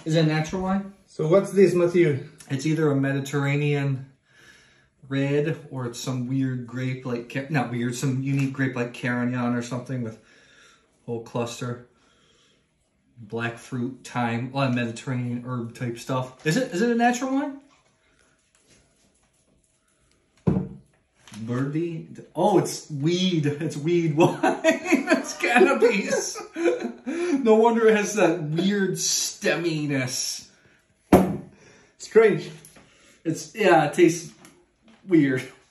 Is it a natural wine? So what's this, Matthew? It's either a Mediterranean red or it's some weird grape like, not weird, some unique grape like Carignan or something with whole cluster. Black fruit, thyme, a lot of Mediterranean herb type stuff. Is it a natural wine? Burdi? Oh, it's weed. It's weed wine. It's cannabis. No wonder it has that weird stemminess. Strange. Yeah, it tastes weird.